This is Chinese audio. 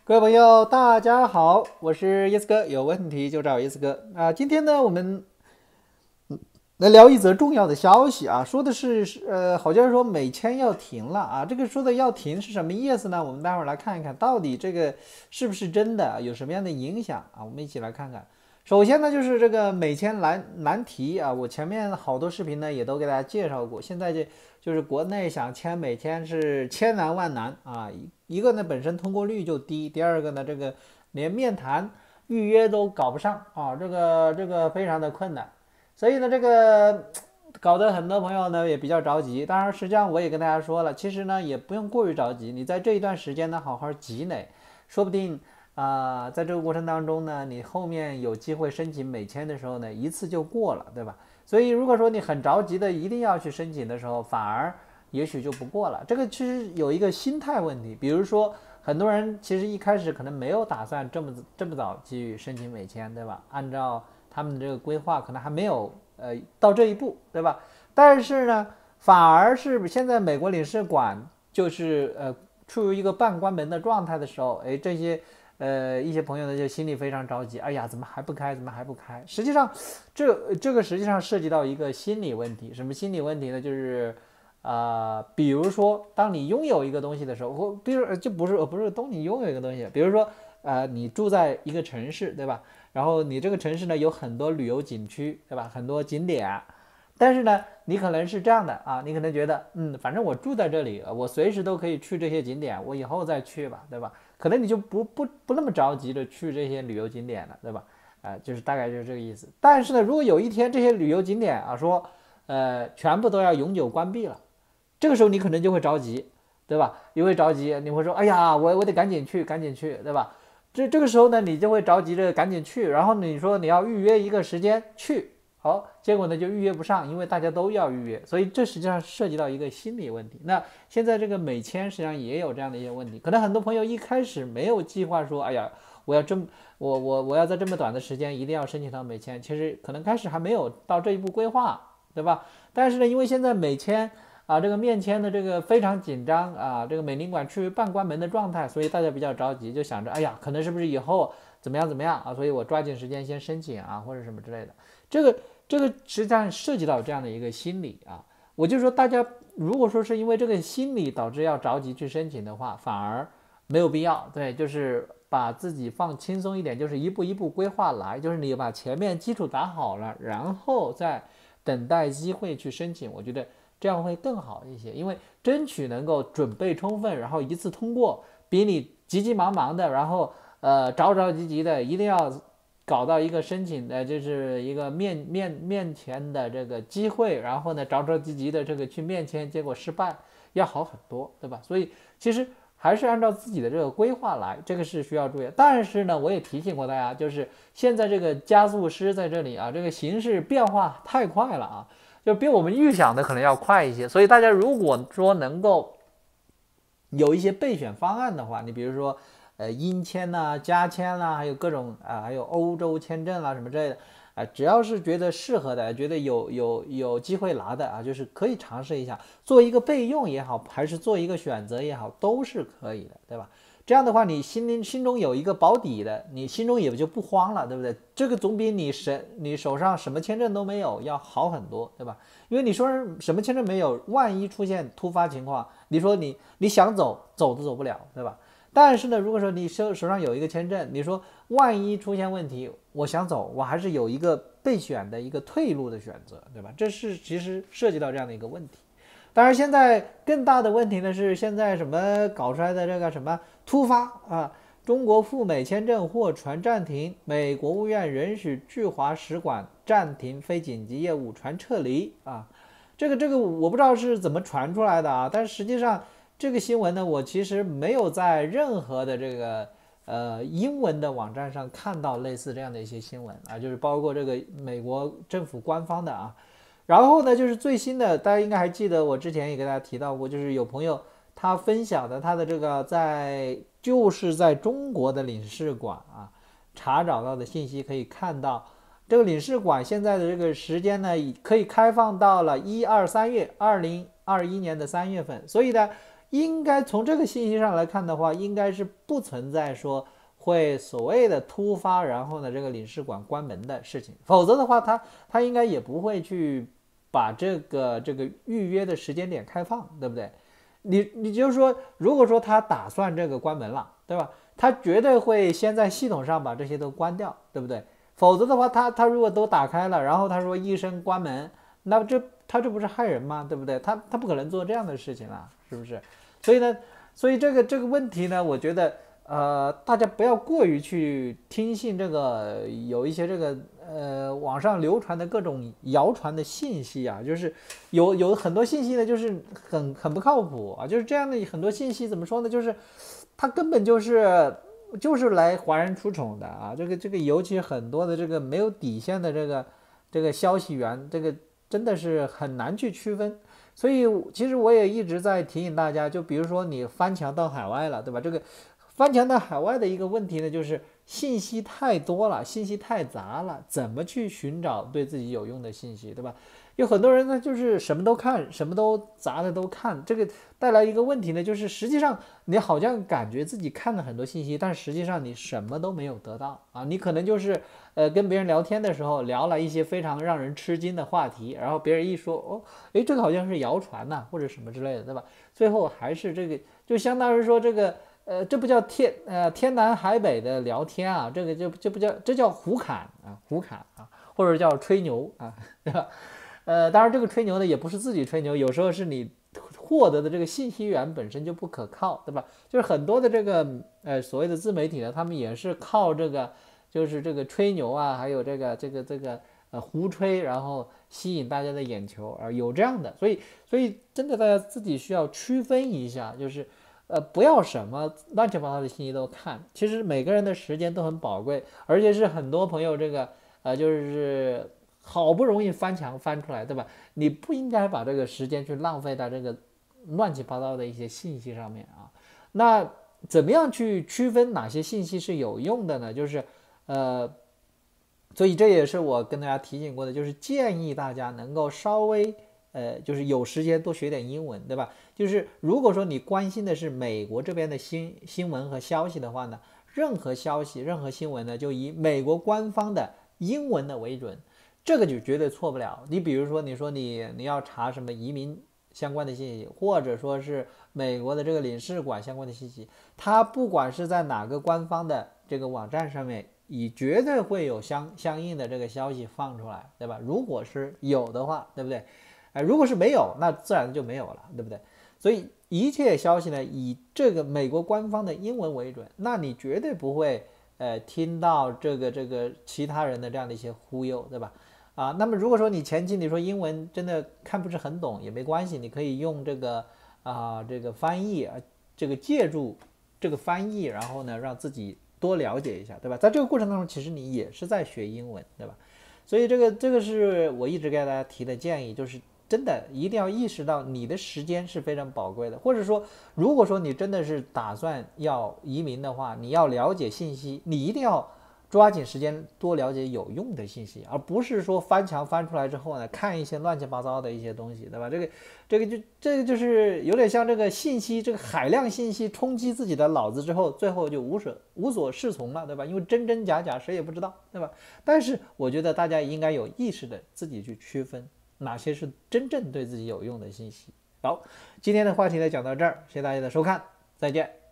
各位朋友，大家好，我是叶子哥，有问题就找叶子哥啊。今天呢，我们来聊一则重要的消息啊，说的是好像是说美签要停了啊。这个说的要停是什么意思呢？我们待会儿来看一看，到底这个是不是真的，有什么样的影响啊？我们一起来看看。首先呢，就是这个美签难题啊，我前面好多视频呢也都给大家介绍过。现在就是国内想签美签是千难万难啊，一个呢本身通过率就低，第二个呢这个连面谈预约都搞不上啊，这个非常的困难。所以呢，这个搞得很多朋友呢也比较着急。当然，实际上我也跟大家说了，其实呢也不用过于着急，你在这一段时间呢好好积累，说不定在这个过程当中呢，你后面有机会申请美签的时候呢，一次就过了，对吧？所以如果说你很着急的一定要去申请的时候，反而也许就不过了。这个其实有一个心态问题，比如说很多人其实一开始可能没有打算这么早去申请美签，对吧？按照他们的这个规划可能还没有到这一步，对吧？但是呢，反而是现在美国领事馆就是处于一个半关门的状态的时候，这些一些朋友呢就心里非常着急，哎呀，怎么还不开？怎么还不开？实际上，这个实际上涉及到一个心理问题，什么心理问题呢？就是比如说，当你拥有一个东西的时候，或比如就不是当你拥有一个东西，比如说你住在一个城市，对吧？然后你这个城市呢有很多旅游景区，对吧？很多景点，但是呢，你可能是这样的啊，你可能觉得，反正我住在这里，我随时都可以去这些景点，我以后再去吧，对吧？可能你就不那么着急的去这些旅游景点了，对吧？就是大概就是这个意思。但是呢，如果有一天这些旅游景点啊说，全部都要永久关闭了，这个时候你可能就会着急，对吧？你会着急，你会说，哎呀，我得赶紧去，赶紧去，对吧？这个时候呢，你就会着急着赶紧去，然后你说你要预约一个时间去，好，结果呢就预约不上，因为大家都要预约，所以这实际上涉及到一个心理问题。那现在这个美签实际上也有这样的一些问题，可能很多朋友一开始没有计划说，哎呀，我要在这么短的时间一定要申请到美签，其实可能开始还没有到这一步规划，对吧？但是呢，因为现在美签这个面签的这个非常紧张啊，这个美领馆处于半关门的状态，所以大家比较着急，就想着，哎呀，可能是不是以后怎么样怎么样啊？所以我抓紧时间先申请啊，或者什么之类的。这个实际上涉及到这样的一个心理啊，我就说大家如果说是因为这个心理导致要着急去申请的话，反而没有必要。对，就是把自己放轻松一点，就是一步一步规划来，就是你把前面基础打好了，然后再等待机会去申请，我觉得这样会更好一些，因为争取能够准备充分，然后一次通过，比你急急忙忙的，然后着急的，一定要搞到一个申请的，就是一个面前的这个机会，然后呢着急的这个去面签，结果失败，要好很多，对吧？所以其实还是按照自己的这个规划来，这个是需要注意。但是呢，我也提醒过大家，就是现在这个加速师在这里啊，这个形势变化太快了啊。就比我们预想的可能要快一些，所以大家如果说能够有一些备选方案的话，你比如说英签呐、加签啦，还有各种还有欧洲签证啦什么之类的，只要是觉得适合的，觉得有机会拿的啊，就是可以尝试一下，做一个备用也好，还是做一个选择也好，都是可以的，对吧？这样的话，你心中有一个保底的，你心中也就不慌了，对不对？这个总比你手上什么签证都没有要好很多，对吧？因为你说什么签证没有，万一出现突发情况，你说你想走都走不了，对吧？但是呢，如果说你手上有一个签证，你说万一出现问题，我想走，我还是有一个备选的一个退路的选择，对吧？这是其实涉及到这样的一个问题。当然，现在更大的问题呢是现在什么搞出来的这个什么突发啊，中国赴美签证货船暂停，美国务院允许驻华使馆暂停非紧急业务，船撤离啊。这个我不知道是怎么传出来的啊，但是实际上这个新闻呢，我其实没有在任何的这个英文的网站上看到类似这样的一些新闻啊，就是包括这个美国政府官方的啊。然后呢，就是最新的，大家应该还记得，我之前也给大家提到过，就是有朋友他分享的他的这个就是在中国的领事馆啊查找到的信息，可以看到这个领事馆现在的这个时间呢，可以开放到了1、2、3月，2021年的3月份，所以呢， 应该从这个信息上来看的话，应该是不存在说会所谓的突发，然后呢这个领事馆关门的事情，否则的话他应该也不会去把这个预约的时间点开放，对不对？你就是说，如果说他打算这个关门了，对吧？他绝对会先在系统上把这些都关掉，对不对？否则的话，他如果都打开了，然后他说一声关门，那他这不是害人吗？对不对？他不可能做这样的事情了，是不是？所以呢，所以这个问题呢，我觉得大家不要过于去听信这个有一些这个网上流传的各种谣传的信息啊，就是有很多信息呢，就是很不靠谱啊，就是这样的很多信息怎么说呢？就是它根本就是来哗然出宠的啊，这个尤其很多的这个没有底线的这个消息源，这个真的是很难去区分。所以其实我也一直在提醒大家，就比如说你翻墙到海外了，对吧？这个翻墙到海外的一个问题呢，就是信息太多了，信息太杂了，怎么去寻找对自己有用的信息，对吧？有很多人呢，就是什么都看，什么都杂的都看，这个带来一个问题呢，就是实际上你好像感觉自己看了很多信息，但实际上你什么都没有得到啊，你可能就是跟别人聊天的时候聊了一些非常让人吃惊的话题，然后别人一说哦，诶，这个好像是谣传呐，或者什么之类的，对吧？最后还是这个，就相当于说这个这不叫天南海北的聊天啊，这个这不叫这叫胡侃啊，胡侃啊，或者叫吹牛啊，对吧？当然这个吹牛呢也不是自己吹牛，有时候是你获得的这个信息源本身就不可靠，对吧？就是很多的这个所谓的自媒体呢，他们也是靠这个就是这个吹牛啊，还有这个胡吹，然后吸引大家的眼球啊，有这样的，所以真的大家自己需要区分一下，就是不要什么乱七八糟的信息都看，其实每个人的时间都很宝贵，而且是很多朋友这个就是好不容易翻墙翻出来，对吧？你不应该把这个时间去浪费在这个乱七八糟的一些信息上面啊。那怎么样去区分哪些信息是有用的呢？就是所以这也是我跟大家提醒过的，就是建议大家能够稍微就是有时间多学点英文，对吧？就是如果说你关心的是美国这边的新闻和消息的话呢，任何消息、任何新闻呢，就以美国官方的英文的为准。这个就绝对错不了。你比如说，你说你要查什么移民相关的信息，或者说是美国的这个领事馆相关的信息，它不管是在哪个官方的这个网站上面，也绝对会有相应的这个消息放出来，对吧？如果是有的话，对不对？如果是没有，那自然就没有了，对不对？所以一切消息呢，以这个美国官方的英文为准，那你绝对不会听到这个其他人的这样的一些忽悠，对吧？那么如果说你前期你说英文真的看不是很懂也没关系，你可以用这个翻译这个借助这个翻译，然后呢让自己多了解一下，对吧？在这个过程当中，其实你也是在学英文，对吧？所以这个是我一直给大家提的建议，就是真的一定要意识到你的时间是非常宝贵的，或者说如果说你真的是打算要移民的话，你要了解信息，你一定要抓紧时间多了解有用的信息，而不是说翻墙翻出来之后呢，看一些乱七八糟的一些东西，对吧？这个就是有点像这个信息，这个海量信息冲击自己的脑子之后，最后就无所适从了，对吧？因为真真假假谁也不知道，对吧？但是我觉得大家应该有意识的自己去区分哪些是真正对自己有用的信息。好，今天的话题呢讲到这儿，谢谢大家的收看，再见。